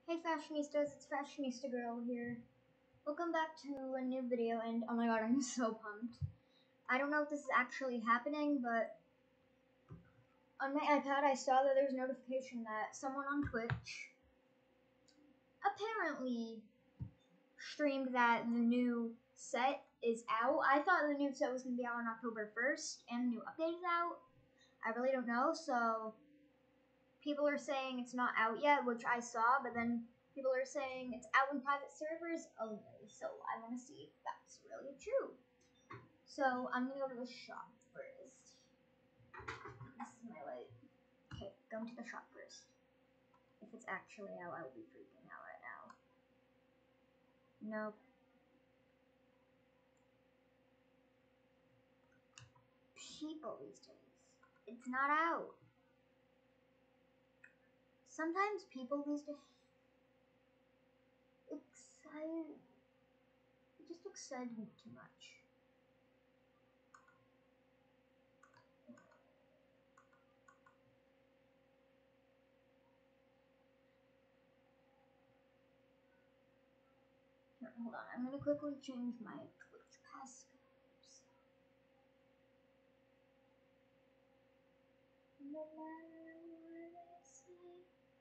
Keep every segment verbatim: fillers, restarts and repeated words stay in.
Hey fashionistas, it's Fashionista Girl here. Welcome back to a new video, and oh my god, I'm so pumped. I don't know if this is actually happening, but on my iPad I saw that there was a notification that someone on Twitch apparently streamed that the new set is out. I thought the new set was going to be out on October first, and the new update is out. I really don't know, so people are saying it's not out yet, which I saw, but then people are saying it's out in private servers only, so I want to see if that's really true. So I'm going to go to the shop first. This is my light. Okay, going to the shop first. If it's actually out, I will be freaking out right now. Nope. People these days. It's not out. Sometimes people these days excited. It just excited me too much. Here, hold on. I'm gonna quickly change my Twitch passcodes. No matter what I say.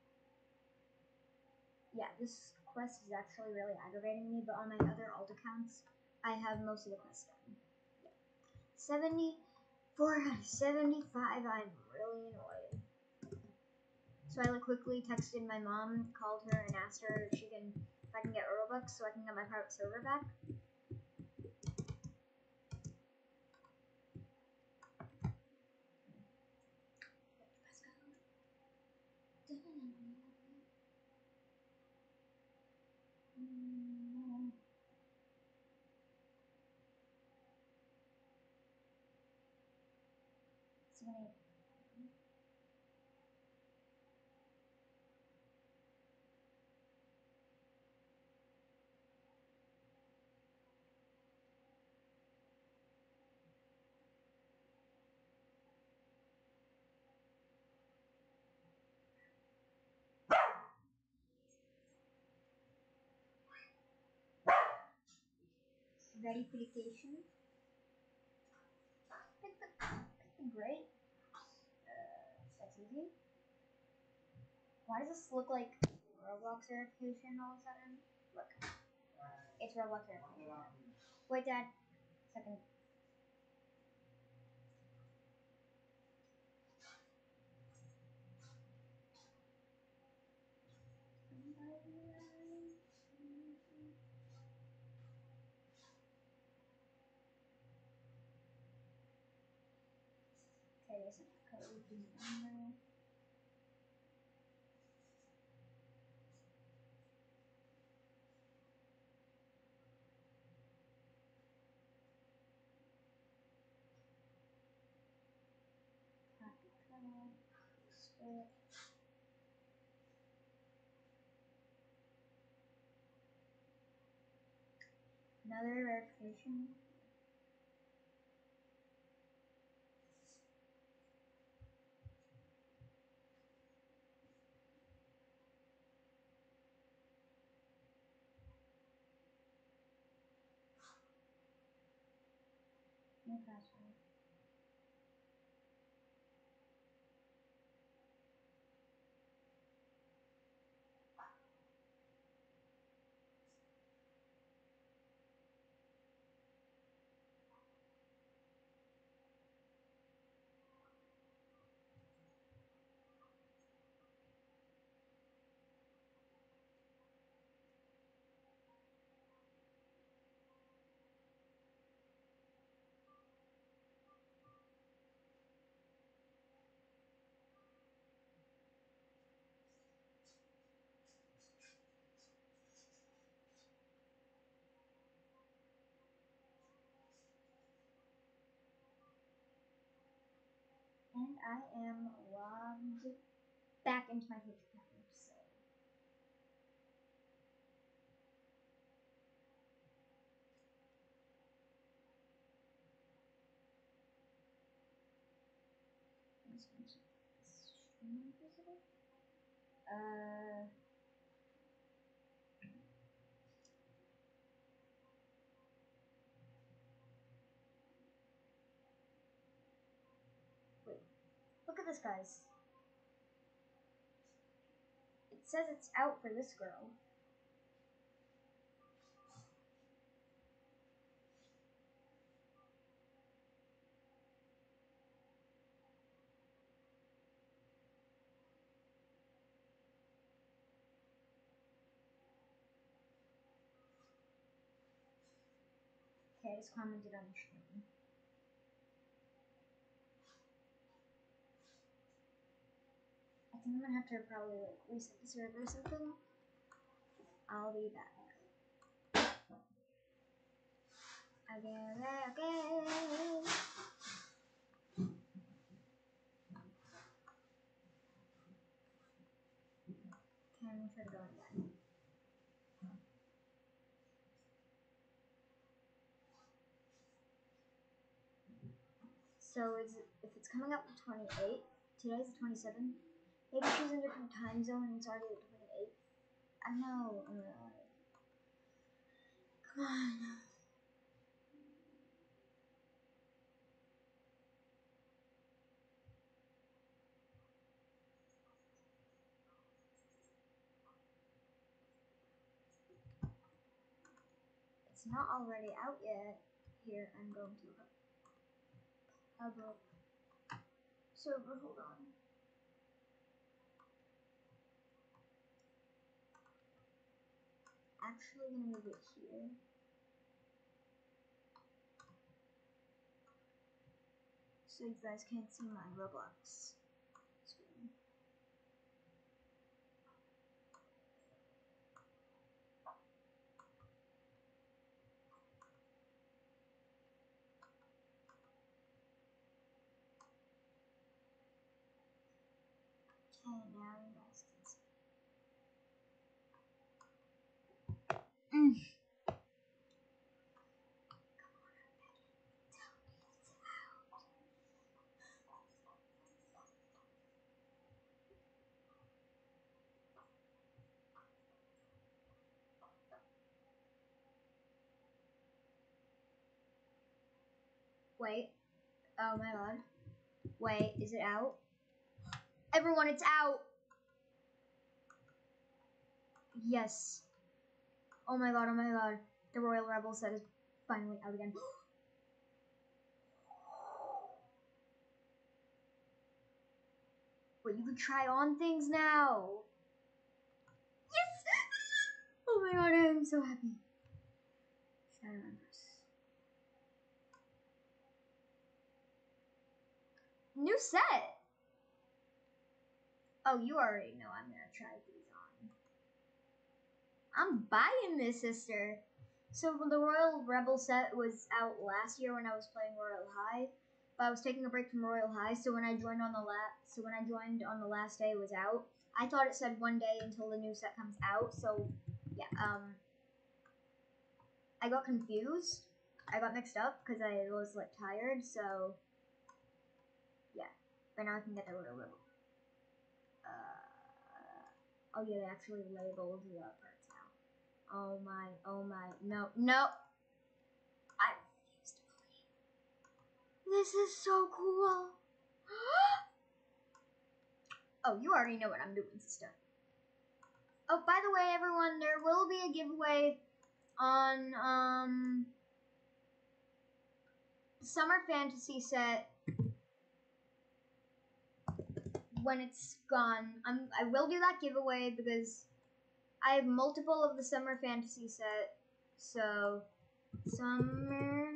Yeah, this quest is actually really aggravating me, but on my other alt accounts, I have most of the quests done. Yeah. seventy-four out of seventy-five, I'm really annoyed. So I like quickly texted my mom, called her, and asked her if she can, if I can get Robux so I can get my private server back. Seven, eight. Ready for vacation? Pick the, pick the great. Uh, that's easy. Why does this look like Roblox verification all of a sudden? Look. It's Roblox verification. Wait, Dad. Second. Okay, there's a code. Another verification. New password. And I am logged back into my Twitch account. So. Uh, for this, guys. It says it's out for this girl. Okay, I just commented on the stream. I think I'm gonna have to probably like reset the server or something. I'll be back. Okay, okay, okay. Okay, I'm gonna try to go again. So it's, if it's coming up to twenty-eight, today's the twenty-seventh. Maybe she's in a different time zone and it's already the twenty-eighth. I know. Oh my god. Come on. It's not already out yet. Here, I'm going to public server. Hold on. Actually, gonna move it here. So you guys can't see my Roblox screen. Okay, now you guys can see. Mm. Wait. Oh my god. Wait, is it out? Everyone, it's out! Yes. Oh my god, oh my god. The Royal Rebel set is finally out again. Wait, you can try on things now! Yes! Oh my god, I am so happy. Shadow Empress. New set! Oh, you already know I'm gonna try these on. I'm buying this, sister. So the Royal Rebel set was out last year when I was playing Royal High, but I was taking a break from Royal High. So when I joined on the last, so when I joined on the last day, it was out. I thought it said one day until the new set comes out. So yeah, um, I got confused. I got mixed up because I was like tired. So yeah, but now I can get the Royal Rebel. Uh, oh yeah, they actually labeled the parts now. Oh my, oh my, no, no. I refuse to believe. This is so cool. Oh, you already know what I'm doing, sister. Oh, by the way, everyone, there will be a giveaway on, um, Summer Fantasy set when it's gone. I'm, I will do that giveaway because I have multiple of the Summer Fantasy set. So, Summer...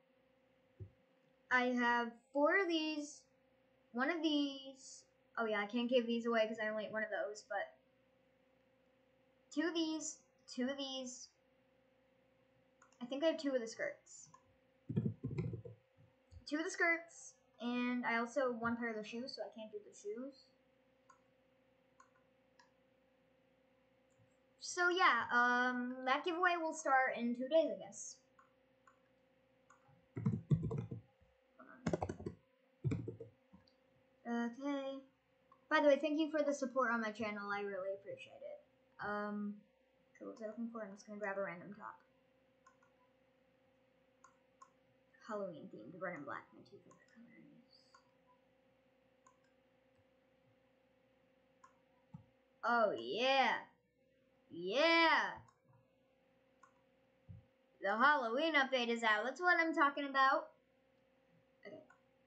I have four of these, one of these. Oh yeah, I can't give these away because I only have one of those, but two of these, two of these. I think I have two of the skirts. Two of the skirts, and I also have one pair of the shoes, so I can't do the shoes. So yeah, um, that giveaway will start in two days, I guess. Okay. By the way, thank you for the support on my channel. I really appreciate it. Um, so what was I looking for? I'm just gonna grab a random top. Halloween themed, red and black, my two favorite colors. Oh yeah. Yeah. The Halloween update is out. That's what I'm talking about. Okay.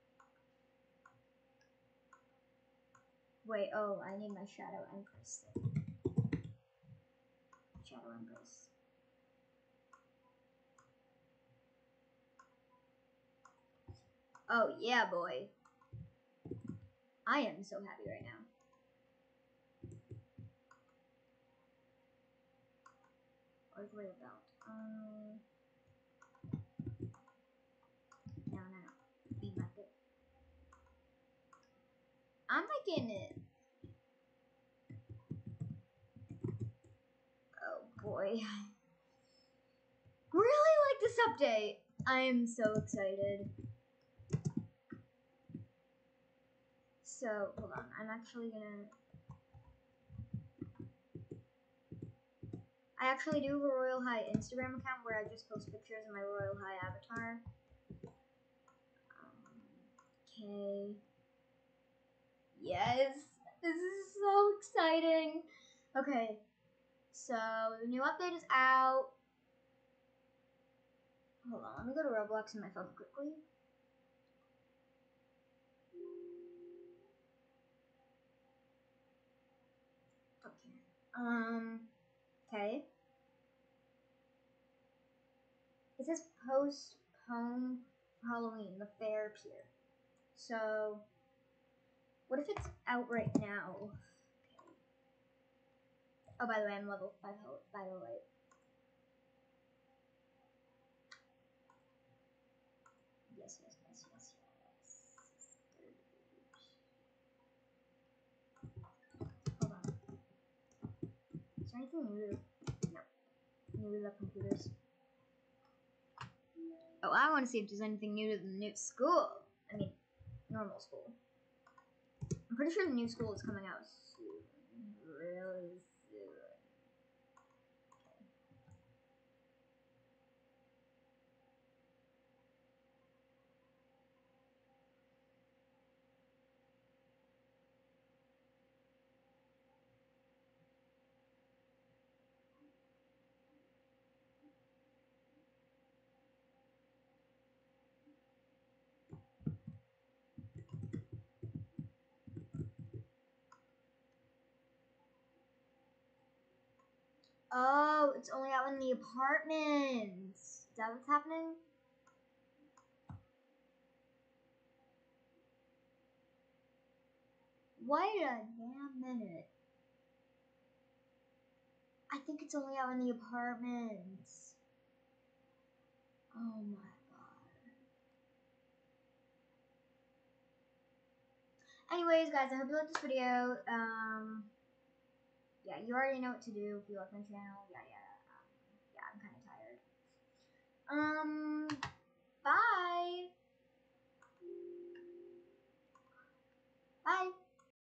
Wait, oh, I need my Shadow Empress thing. Shadow Empress. Oh yeah, boy. I am so happy right now. Or Grail Belt. Um, no, no, no. Be like it. I'm liking it. Oh boy. Really like this update. I am so excited. So, hold on. I'm actually gonna... I actually do have a Royal High Instagram account where I just post pictures of my Royal High avatar. Okay. Um, yes! This is so exciting! Okay. So, the new update is out. Hold on, let me go to Roblox on my phone quickly. Okay. Um, okay. It says postpone Halloween, the fair pier. So, what if it's out right now? Okay. Oh, by the way, I'm level five, by the way. Yes, yes, yes, yes, yes. Hold on. Is there anything new? No. New to the computers. Oh, I want to see if there's anything new to the new school. I mean, normal school. I'm pretty sure the new school is coming out soon. Really soon. Oh, it's only out in the apartments. Is that what's happening? Wait a damn minute. I think it's only out in the apartments. Oh my god. Anyways, guys, I hope you liked this video. Um, yeah, you already know what to do if you like my channel. Yeah, yeah. Um, yeah, I'm kind of tired. Um, bye. Bye.